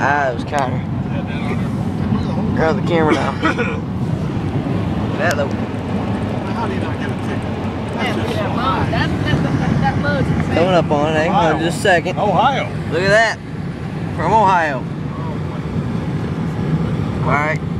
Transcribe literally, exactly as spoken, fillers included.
Ah, it was Connor. Grab the camera now. That though. How do you not get a ticket? Man, look at that load. That, that, that, that load's insane. Coming up on it, hang on just a second. Ohio. Look at that. From Ohio. Alright.